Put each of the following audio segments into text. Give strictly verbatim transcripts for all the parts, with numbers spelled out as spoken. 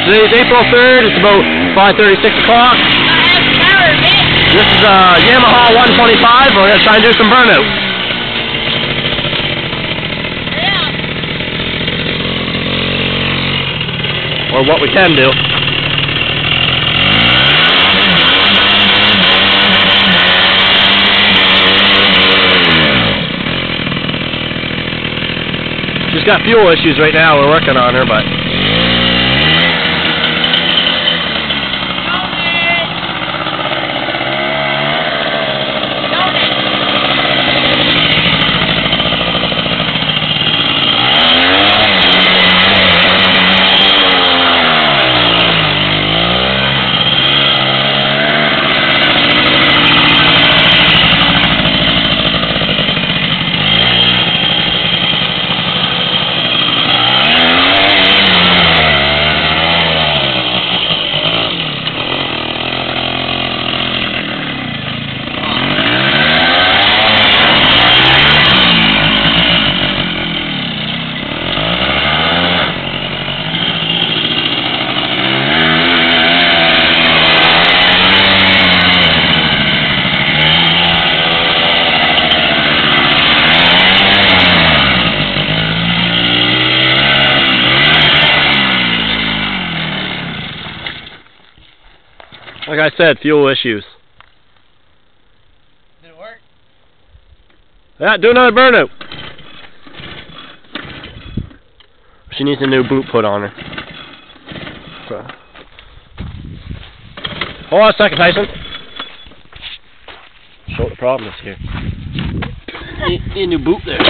Today's April third, it's about five thirty, six o'clock. This is a Yamaha one twenty-five, we're going to try and do some burnouts. Or what we can do. She's got fuel issues right now, we're working on her, but... Like I said, fuel issues. Did it work? Yeah, do another burnout. She needs a new boot put on her. So. Hold on a second, Tyson. Show what the problem is here. Need, need a new boot there.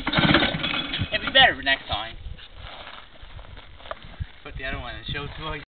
Better for next time. Put the other one and show twice.